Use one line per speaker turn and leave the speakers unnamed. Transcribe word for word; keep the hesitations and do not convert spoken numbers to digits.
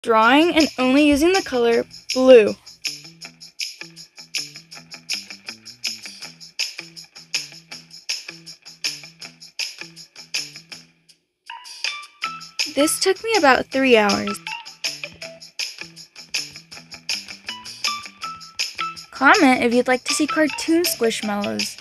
drawing and only using the color blue. This took me about three hours. Comment if you'd like to see cartoon squishmallows.